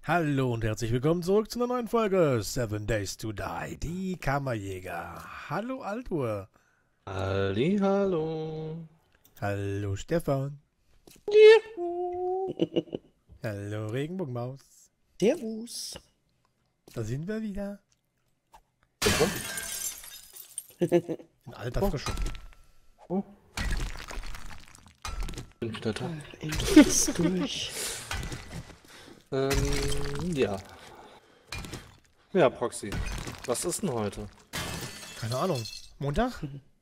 Hallo und herzlich willkommen zurück zu einer neuen Folge Seven Days to Die, die Kammerjäger. Hallo Altur. Hallo. Hallo Stefan. Juhu. Hallo Regenbogenmaus. Servus. Da sind wir wieder. In alter Frische. Bin ich wieder da? Endlich ist durch. Ja. Ja, Proxy. Was ist denn heute? Keine Ahnung. Montag?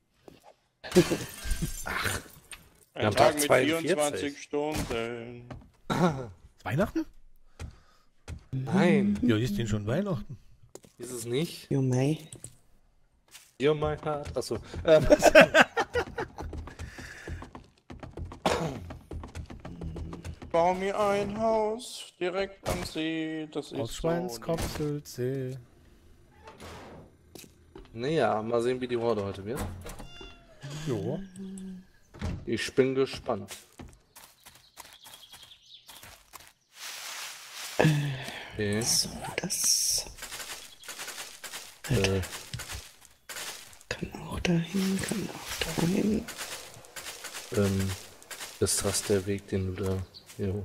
Wir haben Ein Tag Tag mit 42. 24 Stunden. Weihnachten? Nein, Ja, ist denn schon Weihnachten? ist es nicht. Jo, Mai. You're my heart. Achso. Bau mir ein Haus direkt am See. Das ist Aus Schweinskopf, Sülze. Naja, mal sehen, wie die Horde heute wird. Jo. Ich bin gespannt. Okay. So, das Äh, kann auch dahin, kann auch dahin. ist das der Weg, den du da... Jo.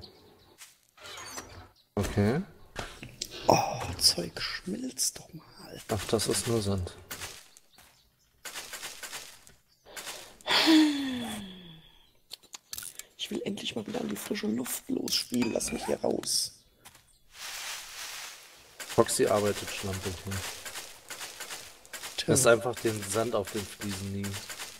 Okay. Oh, Zeug, schmilzt doch mal. Ach, das ist nur Sand. Ich will endlich mal wieder an die frische Luft losspielen. Lass mich hier raus. Proxy arbeitet schlampig. Ne? Tja, Lass einfach den Sand auf den Fliesen liegen.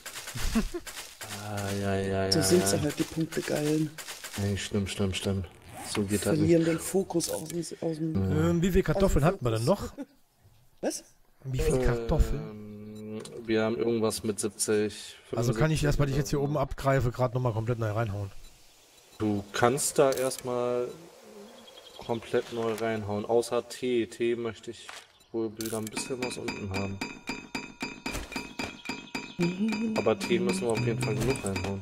Ja. so sind sie halt, die Punktegeilen. Nee, stimmt. So geht das nicht. Verlieren den Fokus aus dem Wie viele Kartoffeln hatten wir denn noch? Was? Wie viele Kartoffeln? Wir haben irgendwas mit 70. Also kann ich 75 erstmal, die ich jetzt hier oder oben abgreife, gerade nochmal komplett neu reinhauen. so. Du kannst da erstmal komplett neu reinhauen. Außer Tee. Tee möchte ich wohl wieder ein bisschen was unten haben. Aber Tee müssen wir auf jeden Fall genug reinhauen.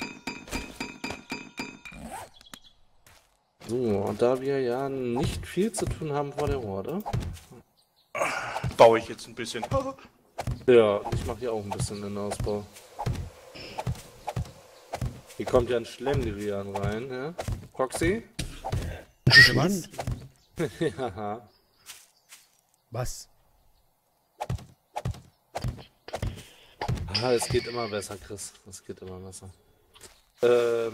So, und da wir ja nicht viel zu tun haben vor der Horde. Baue ich jetzt ein bisschen. Ja, ich mache hier auch ein bisschen den Ausbau. Hier kommt ja ein Schlemmgerian rein, ja? Proxy? Was? Ja. Was? Ah, es geht immer besser, Chris. Es geht immer besser. Ja.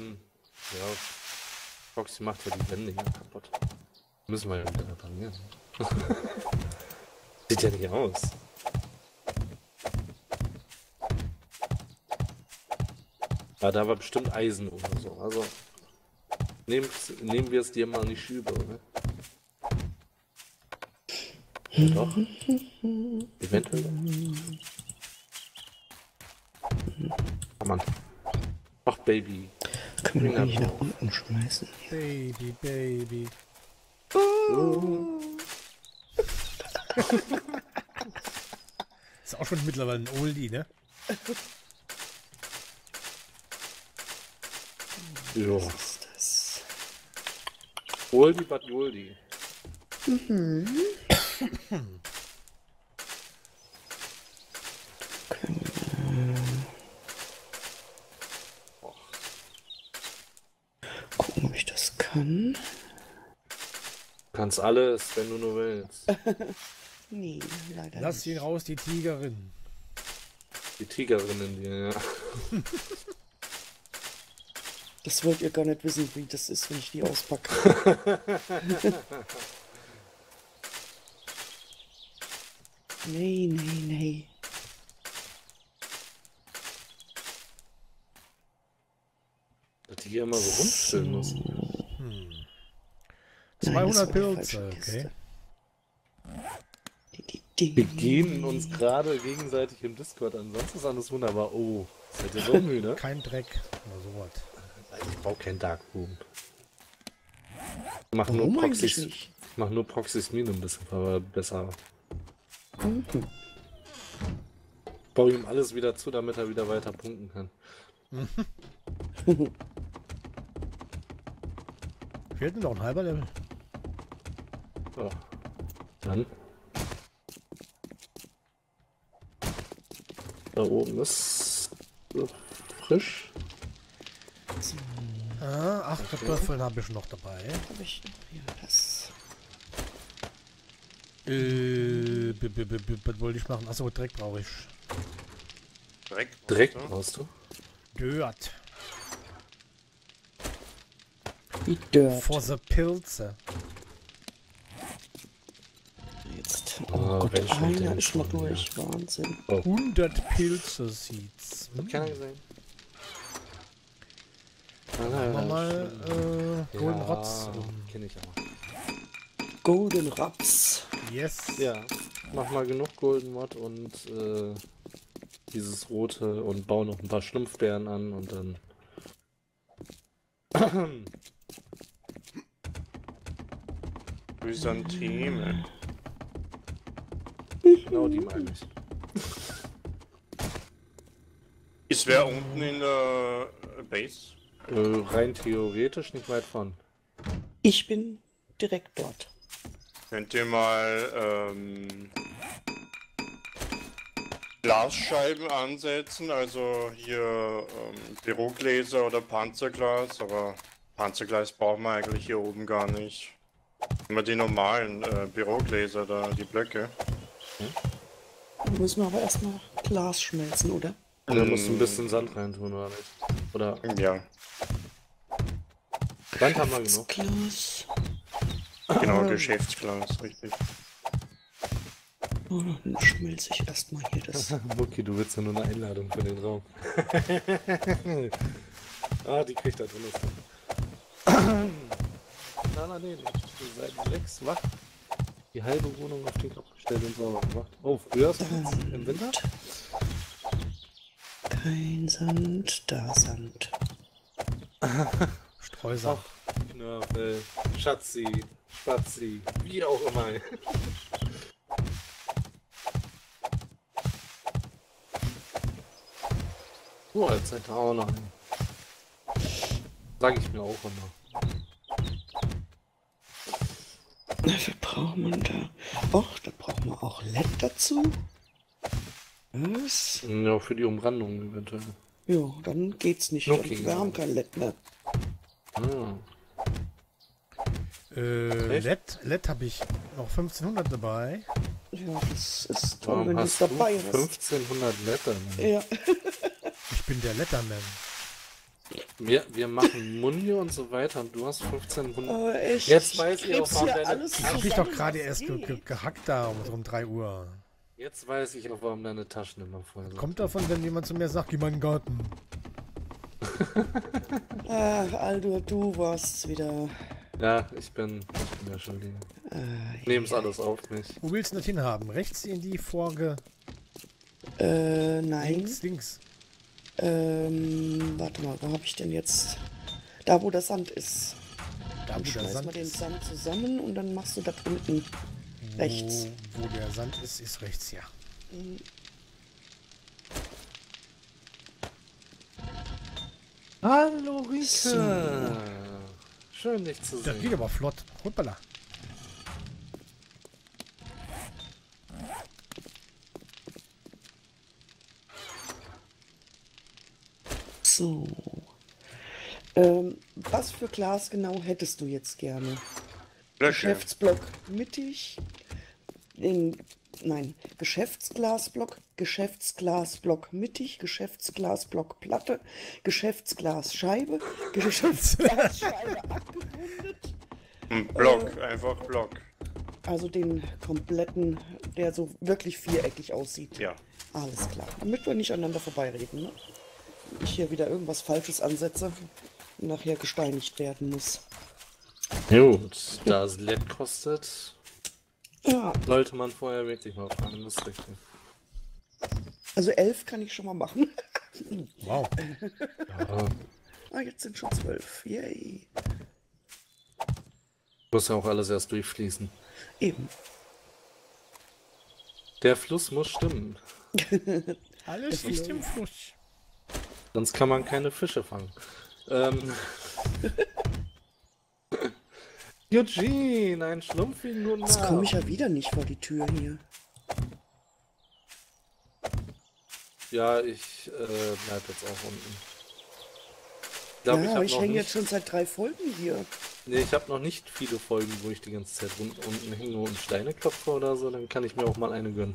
Proxy macht ja die Wände hier kaputt. Müssen wir ja wieder reparieren. Sieht ja nicht aus. Ah, da war bestimmt Eisen oder so. Also nehmen wir es dir mal nicht übel, ne? Ja, doch. Eventuell. Oh Mann. Ach, Baby. Können wir eigentlich nach unten schmeißen? Baby. Ist auch schon mittlerweile ein Oldie, ne? Ja. Was ist das? Oldie but Goldie. Gucken, ob ich das kann. Kannst alles, wenn du nur willst. Nee, leider Lass ihn nicht. raus, die Tigerin. Die Tigerin in dir, ja. Das wollt ihr gar nicht wissen, wie das ist, wenn ich die auspacke. Nee. Dass die hier immer so rumstellen muss. Hm. Nein, das 200 war die Pilze, falsche okay. Kiste. Wir gehen uns gerade gegenseitig im Discord an. Sonst ist alles wunderbar. Oh, seid ihr so müde? Kein Dreck. Oder sowas. Ich brauche keinen Darkroom. Ich mach Warum nur eigentlich Proxys. nicht? Ich mach nur Proxys Mine ein bisschen besser. Baue ihm alles wieder zu, damit er wieder weiter punkten kann. Fehlt mir noch ein halber Level. So. Dann. Da oben ist frisch. Ah, 8 Kartoffeln habe ich noch dabei. Habe ich noch hier das. Was wollte ich machen? Achso, Dreck brauche ich. Dreck brauchst du? Dirt. Wie Dirt. For the Pilze. Jetzt. Ah, Oh Gott, wenn schon, einer denn ist noch schon, durch. Wahnsinn. 100 Pilze-Seeds. Hat keiner gesehen. Machen wir mal Golden Rotz. Kenn ich aber. Golden Raps. Yes. Ja, mach mal genug Golden Mod und dieses rote und bau noch ein paar Schlumpfbeeren an und dann. Chrysantheme. Genau die meine ich. Ist wer unten in der Base? Rein theoretisch nicht weit von. Ich bin direkt dort. Könnt ihr mal Glasscheiben ansetzen? Also hier Bürogläser oder Panzerglas, aber Panzerglas brauchen wir eigentlich hier oben gar nicht. Immer die normalen Bürogläser da, die Blöcke. Da müssen wir aber erstmal Glas schmelzen, oder? Da musst du ein bisschen Sand reintun, oder nicht? Oder Ja, Sand haben wir genug. Glas. genau, Geschäftsglas, richtig. Oh, dann schmelze ich erstmal hier das. Mucki, du willst ja nur eine Einladung für den Raum. Ah, die kriegt er drin. Nein, nicht. Seit 6 wach. Die halbe Wohnung auf den Kopf gestellt und sauber gemacht. Oh, früher im Winter? Kein Sand, da Sand. Streusand. Knörfel, Schatzi, Spatzi, wie auch immer. Oh, jetzt seid ihr auch noch ein. Sag ich mir auch immer. Was braucht man da? Och, da braucht man auch LED dazu. Was? Ja, für die Umrandung eventuell. Ja, dann geht's nicht. Okay. Wir haben kein LED mehr. Ah. LED habe ich noch 1500 dabei. Ja, das ist toll, Warum wenn du hast es du dabei hast. 1500 Letter? Ja. Ich bin der Letterman. Wir machen Muni und so weiter und du hast 1500. Aber echt. Jetzt weiß ich auch, krebs warum hier deine- alles Ich habe mich zusammen, doch gerade was erst geht. gehackt da um 3 Uhr. Jetzt weiß ich auch, warum deine Taschen immer voll sind. Kommt davon, wenn jemand zu mir sagt, geh mal in den Garten. Ach, Aldo, du warst wieder. Ja, ich bin ja schon die. Nehm's alles auf mich. Wo willst du das hinhaben? Rechts in die Folge? Nein. Links. Warte mal, wo habe ich denn jetzt? Da, wo der Sand ist. Da, Dann wo der schmeiß mal Sand den ist. Sand zusammen und dann machst du da unten rechts. Wo der Sand ist rechts, ja. Hallo Rike! So. Schön dich zu Das sehen. geht aber flott. Hoppala. So. Was für Glas genau hättest du jetzt gerne? Blöcke. Geschäftsblock mittig. Nein, Geschäftsglasblock, Geschäftsglasblock mittig, Geschäftsglasblock Platte, Geschäftsglasscheibe, Geschäftsglasscheibe abgerundet. Ein Block, einfach Block. Also den kompletten, der so wirklich viereckig aussieht. Ja. Alles klar. Damit wir nicht aneinander vorbeireden, ne? Ich hier wieder irgendwas Falsches ansetze und nachher gesteinigt werden muss. Gut, da es LED kostet, Ja, sollte man vorher wirklich mal fragen, das ist richtig. also 11 kann ich schon mal machen. Wow. Ja, Jetzt sind schon 12. Yay. muss ja auch alles erst durchfließen. Eben. Der Fluss muss stimmen, Alles ist im Fluss. sonst kann man keine Fische fangen. Eugene, ein schlumpfigen guten Jetzt komme ich Abend. ja wieder nicht vor die Tür hier. Ja, ich bleib jetzt auch unten. Ich glaube, Ja, aber ich noch hänge nicht, jetzt schon seit 3 Folgen hier. nee, ich habe noch nicht viele Folgen, wo ich die ganze Zeit unten hänge und Steine klopfe oder so, dann kann ich mir auch mal eine gönnen.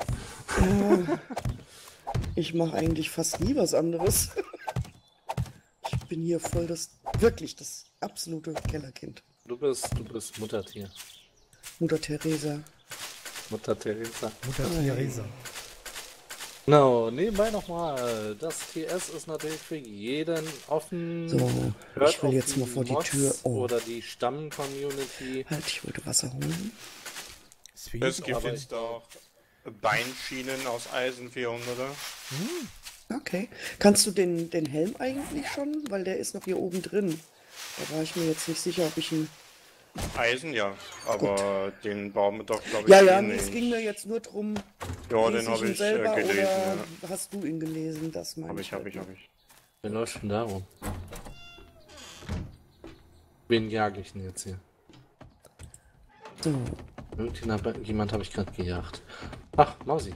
Ich mache eigentlich fast nie was anderes. Ich bin hier voll wirklich das absolute Kellerkind. Du bist Muttertier. Mutter Teresa. Mutter Teresa. Mutter Theresa. Genau, nebenbei nochmal. Das TS ist natürlich für jeden offen. So, Hört ich will auf jetzt mal vor die Mods Tür. Oh, oder die Stamm-Community. halt, ich wollte Wasser holen. Ist für Es jeden gibt aber- jetzt auch Beinschienen aus Eisen 400er. Okay. Kannst du den Helm eigentlich schon? Weil der ist noch hier oben drin. Da war ich mir jetzt nicht sicher, ob ich ihn... Eisen, ja. Aber den bauen wir doch, glaube ich, Ja, ja, nicht. es ging mir jetzt nur drum, Ja, lese den habe ihn ich selber gelesen. oder Ja. hast du ihn gelesen? Das meine Hab ich. Wer läuft denn darum? Wen jage ich denn jetzt hier? So, Jemand habe ich gerade gejagt. Ach, Mausi.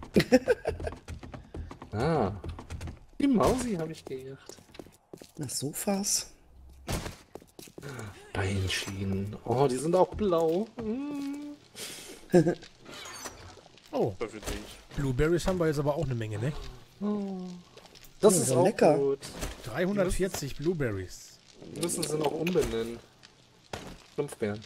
Ah. Die Mausi habe ich gejagt. nach Sofas. Beinschienen. Oh, die sind auch blau. Oh, Für dich. Blueberries haben wir jetzt aber auch eine Menge, ne? Das Ja, ist so auch lecker. gut. 340 Blueberries. Müssen sie noch umbenennen. Schlumpfbären.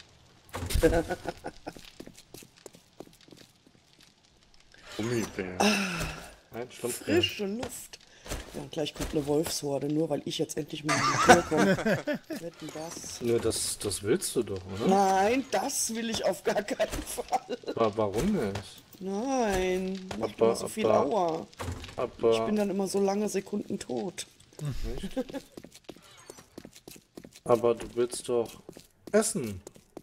Gummibär. Nein, Schlumpfbären. Frische Luft. Ja, gleich kommt eine Wolfshorde, nur weil ich jetzt endlich mal in die Tür komme. Wetten das? Nö, das willst du doch, oder? Nein, das will ich auf gar keinen Fall. Aber warum nicht? Nein, macht Aber- immer so viel aber- Aua. Ich Aber, bin dann immer so lange Sekunden tot. aber du willst doch essen.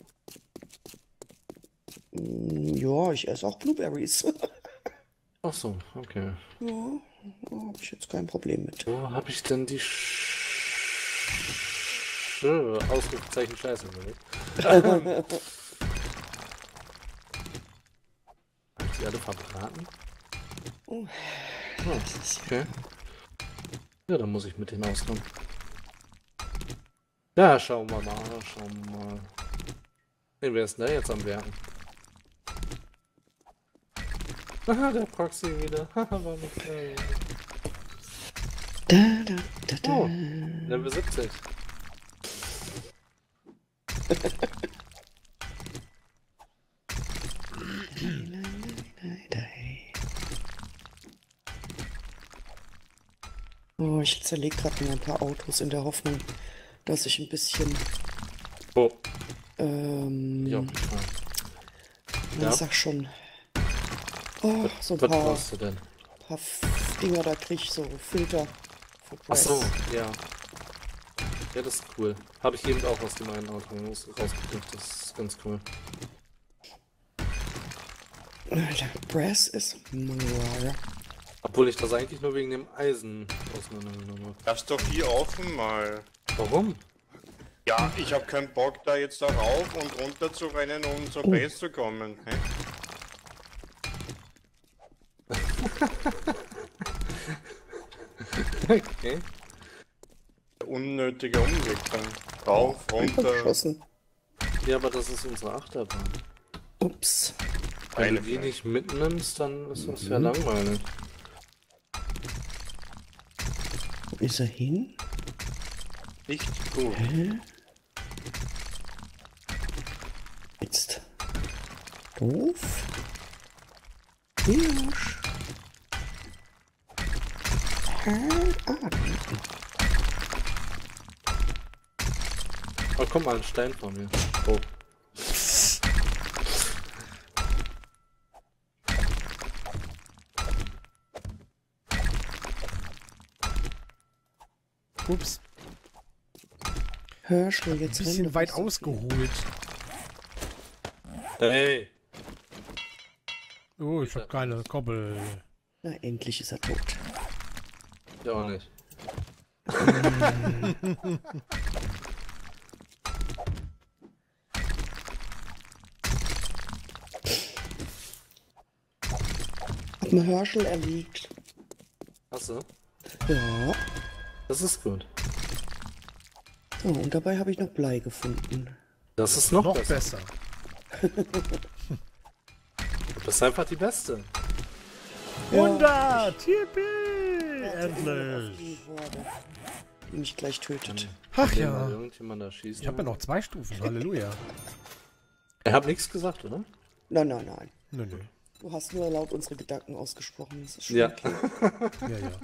Ja, ich esse auch Blueberries. Ach so, okay. Ja, habe ich jetzt kein Problem mit. Wo habe ich denn die Ausrufezeichen Scheiße überlegt? Hab ich die alle verbraten? Oh, Oh, okay. Ja, dann muss ich mit denen auskommen. Ja, schauen wir mal, schauen wir mal. Nee, wer ist denn da jetzt am Werken? Aha, der Proxy wieder. Haha, war nicht da, da, da, da. Oh, Level 70. Oh, ich zerlege gerade mal ein paar Autos in der Hoffnung, dass ich ein bisschen, Oh, ähm, ich auch gefahren. na, Ja. sag schon, oh, so ein Was paar, brauchst du denn? Dinger da krieg ich, so Filter. für Ach so, Grass. ja. Ja, das ist cool. Habe ich eben auch aus dem einen Auto rausgekriegt. Das ist ganz cool. Alter, Brass ist Manglar. Obwohl ich das eigentlich nur wegen dem Eisen auseinandergenommen habe. Lass doch hier offen mal. Warum? Ja, ich habe keinen Bock da jetzt darauf und runter zu rennen, um zur Base zu kommen. Hä? Okay. Unnötiger Umweg dann. Rauf, runter. Geschossen. Ja, aber das ist unsere Achterbahn. Ups. Wenn Eine du die Frage. nicht mitnimmst, dann ist das ja langweilig. Wo ist er hin? Nicht gut. Jetzt. Doof. Hirsch. Ah, Oh, komm mal, ein Stein vor mir. Oh. Ups, Hirschel, jetzt ein renn bisschen doch weit nicht so viel. ausgeholt. Hey! Oh, ich habe keine Koppel. Na, endlich ist er tot. Ja, auch nicht. hab einen Herschel erlegt. Achso, Ja. das ist gut. So, und dabei habe ich noch Blei gefunden. Das ist noch, Noch besser. besser. Du bist einfach die Beste. 100! Yippie! Endlich! Die Horde, die mich gleich tötet. Ach Will ja. mal irgendjemand da schießen? Ich habe ja noch 2 Stufen. Halleluja. Er hat nichts gesagt, oder? Nein, nein, nein. Nö, nö. Du hast nur laut unsere Gedanken ausgesprochen. Das ist schon Ja. okay. Ja, ja.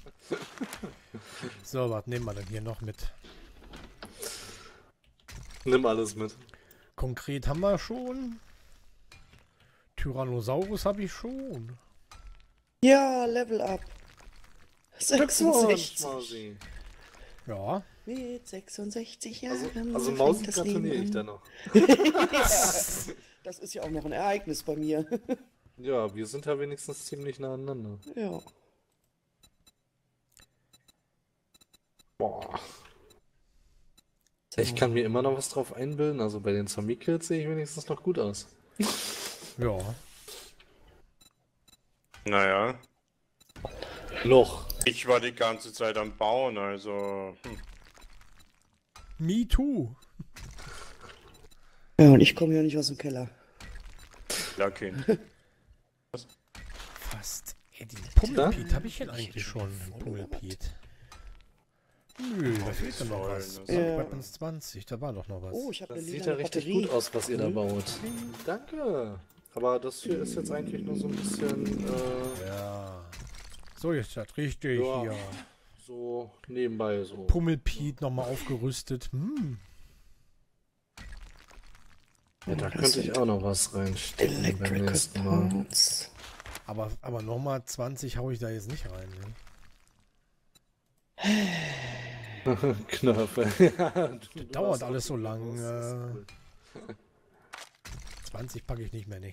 So, was nehmen wir denn hier noch mit? Nimm alles mit. Konkret haben wir schon. Tyrannosaurus habe ich schon. Ja, Level up. 66. Mausi. Ja. Mit 66 Jahren. Also fängt Mausi das gratuliere Leben ich da an. noch. Das ist ja auch noch ein Ereignis bei mir. Ja, wir sind ja wenigstens ziemlich nah aneinander. Ja. Boah. Ich kann mir immer noch was drauf einbilden. Also bei den Zombie-Kills sehe ich wenigstens noch gut aus. Ja. Naja, Noch. ich war die ganze Zeit am Bauen, also. Me too. Ja, und ich komme ja nicht aus dem Keller. Ja, Kind. Fast. Eddie. Pummelpiet habe ich denn eigentlich schon? Pummelpiet. Nö, da fehlt dann noch was. Ja. Weapons 20, da war doch noch was. Oh, ich habe Das eine sieht lila ja richtig Batterie. gut aus, was ihr da baut. Danke. Aber das hier ist jetzt eigentlich nur so ein bisschen Ja. So ist das richtig Ja. hier. so nebenbei so. Pummelpiet nochmal aufgerüstet. Ja, da könnte ich auch noch was reinstecken beim Electrical nächsten Mal. Parts. Aber nochmal 20 hau ich da jetzt nicht rein. Ne? Knöpfe. Ja, du Dauert hast alles auch so gut lang. gewusst, das ist cool. 20 packe ich nicht mehr, ne.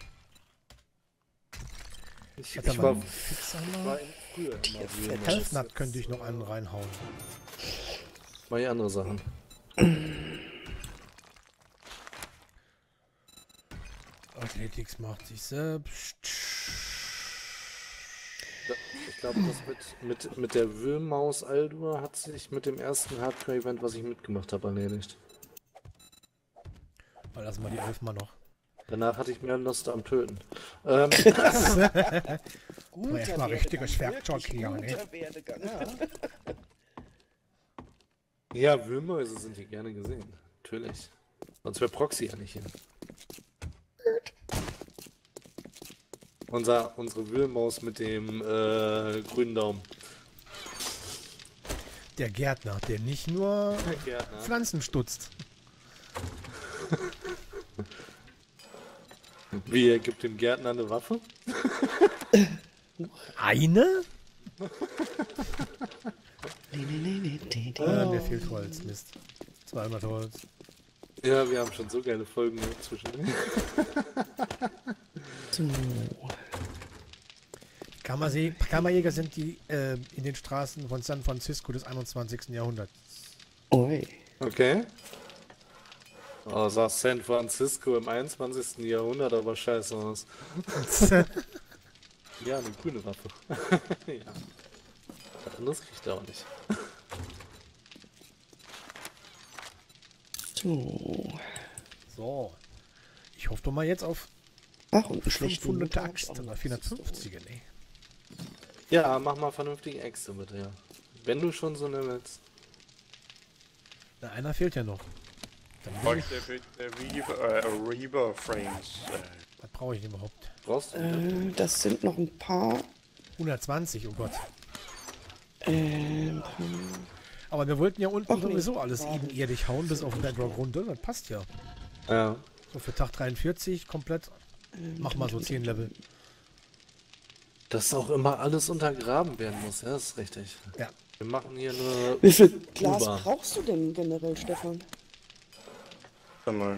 Ich, Warte ich mal, war, fix war einmal. früher immer Wühlmaus. Health-Nut könnte ich noch einen reinhauen. Mal hier andere Sachen. Athletics macht sich selbst. Ich glaube, das mit der Wühlmaus Aldur hat sich mit dem ersten Hardcore-Event, was ich mitgemacht habe, erledigt. Mal lassen wir die 11 mal noch. Danach hatte ich mehr Lust am Töten. Guter erstmal richtiges Werkzeug hier, ne? guter Werdegang. Ja, Wühlmäuse sind hier gerne gesehen. Natürlich. Sonst wäre Proxy ja nicht hier. Unsere Wühlmaus mit dem grünen Daumen. Der Gärtner, der nicht nur Gärtner. Pflanzen stutzt. Wie, er gibt dem Gärtner eine Waffe? Eine? Nee. Mir fehlt Holz, Mist. 200 Holz. Ja, wir haben schon so geile Folgen zwischen. So. Kammerjäger sind die in den Straßen von San Francisco des 21. Jahrhunderts. Oi. Okay. Oh, sah San Francisco im 21. Jahrhundert aber scheiße aus. Ja, eine grüne Waffe. Ja. Was anderes riecht er auch nicht. So. So. Ich hoffe doch mal jetzt auf Ach, und einen schlechten 500 Motor Axt, hab ich auch aber noch. 450er, ne. Ja, mach mal vernünftige Äxte bitte, ja. Wenn du schon so eine willst. Na, einer fehlt ja noch. Dann Oh, will ich, der Reaver Frames. was brauche ich denn überhaupt? Brauchst du die? Das sind noch ein paar. 120, oh Gott. Ähm, Aber wir wollten ja unten Ach nee, sowieso alles warte. ebenerdig hauen, bis auf den Bedrock runter. Das passt ja. Ja. So für Tag 43 komplett. Mach mal so 10 Level. Dass auch immer alles untergraben werden muss, ja, ist richtig. Ja. Wir machen hier nur. wie viel Glas U-Bahn. brauchst du denn generell, Stefan? Sag mal.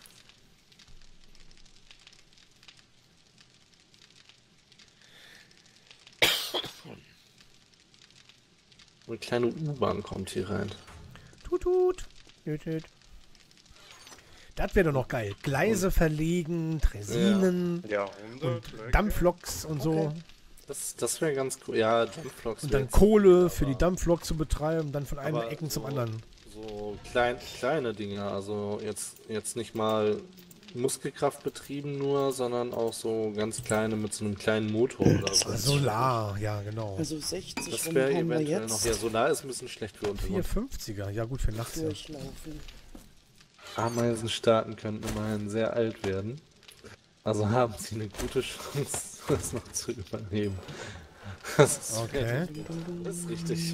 Eine kleine U-Bahn kommt hier rein. Tut, tut. Tüt, tüt. Das wäre doch noch geil. Gleise verlegen, Tresinen Jahrhundert. und Dampfloks und so. Das wäre ganz cool. Ja, Dampfloks. Und wär dann jetzt Kohle gut, für die aber- Dampflok zu betreiben, dann von einem aber Ecken zum so- anderen. So kleine Dinge, also jetzt nicht mal Muskelkraft betrieben nur, sondern auch so ganz kleine mit so einem kleinen Motor oder so. Solar, ja genau. Also 60 Das rum wäre haben wir eventuell noch. jetzt. Ja, Solar ist ein bisschen schlecht für Untergrund. 450er, ja gut für nachts. Ja. Durchlaufen. Ameisenstaaten könnten immerhin sehr alt werden. Also haben sie eine gute Chance, das noch zu überleben. Das ist, Okay. das ist richtig.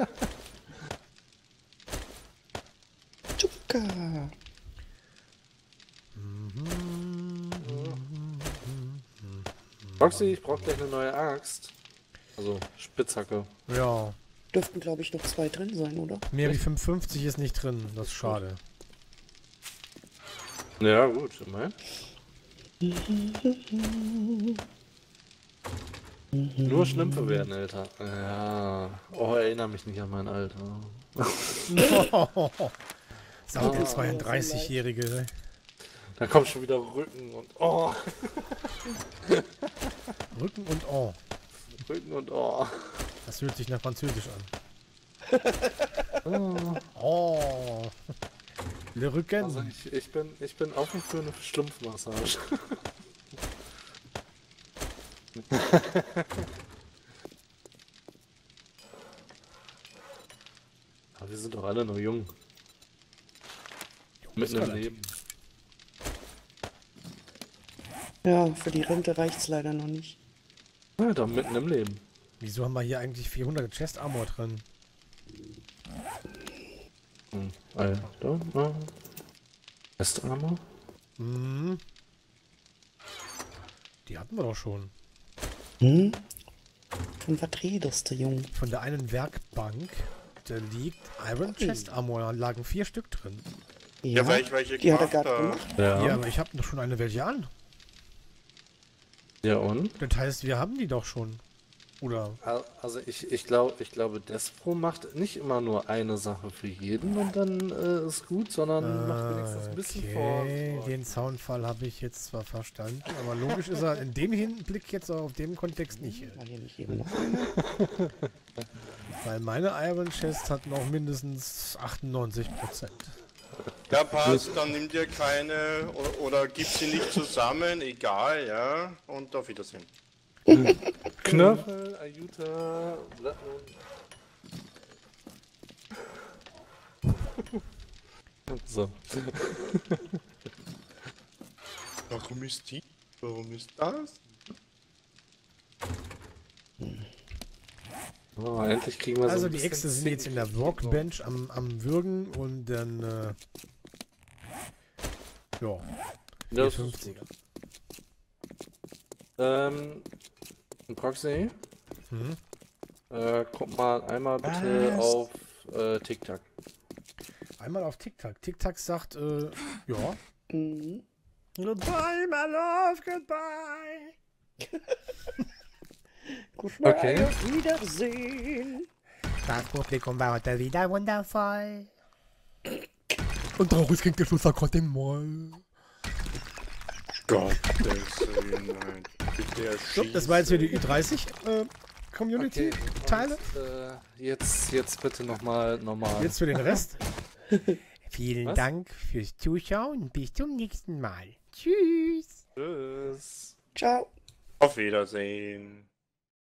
Zucker. Roxy, ich brauche gleich eine neue Axt. Also Spitzhacke. Ja, Dürften, glaube ich, noch 2 drin sein, oder? mehr wie 550 ist nicht drin, das ist schade. Ja, gut, immerhin. Nur Schlümpfe werden älter. Ja. Oh, erinnere mich nicht an mein Alter. Sagt der 32-Jährige. Da kommt schon wieder Rücken und oh. Rücken und Oh. Rücken und oh. Das hört sich nach Französisch an. Oh. Le Rücken. Also ich bin offen für eine Schlumpfmassage. Aber wir sind doch alle noch jung. Mitten im relativ. Leben. Ja, für die Rente reicht's leider noch nicht. Ja, doch mitten im Leben. Wieso haben wir hier eigentlich 400 Chest Armor drin? Alter. Restarmor? Hm. Die hatten wir doch schon. Hm? Von was redest du, Jung? Von der einen Werkbank, da liegt Iron Chest Armor, da lagen 4 Stück drin. Ja, weil ich welche die hat er gemacht gerade habe. gemacht. Ja, aber ich habe noch schon eine welche an. Ja und? Das heißt, wir haben die doch schon. Oder? Also ich glaube, Despro macht nicht immer nur eine Sache für jeden und dann ist gut, sondern macht wenigstens ein bisschen vor. Okay, den Soundfall habe ich jetzt zwar verstanden, aber logisch ist er in dem Hinblick jetzt auch auf dem Kontext nicht. War hier nicht eben noch? Weil meine Iron Chest hat noch mindestens 98%. Ja, passt, dann nimm dir keine oder gib sie nicht zusammen, egal, ja. Und auf Wiedersehen. Knöpfe, Ayuta, Blattmann. So. Warum ist die? Warum ist das? Oh, endlich kriegen wir so Also ein die bisschen Äxte sind jetzt in der Workbench am Würgen und dann ja, Das 450er. Proxy, Mhm. guck mal einmal bitte Was? auf TikTok. Einmal auf TikTok. TikTok sagt, ja. Mhm. Goodbye, my love, goodbye. Goodbye, Okay. auf Wiedersehen. Das Publikum war heute wieder wundervoll. Und traurig klingt der Schlussakkord mal. Gottes Willen, nein. Bitte So, das war jetzt hier die Ü30 Community. Okay, Teile. und, jetzt bitte nochmal normal. Jetzt für den Rest. Vielen Was? Dank fürs Zuschauen. Bis zum nächsten Mal. Tschüss. Tschüss. Ciao. Auf Wiedersehen.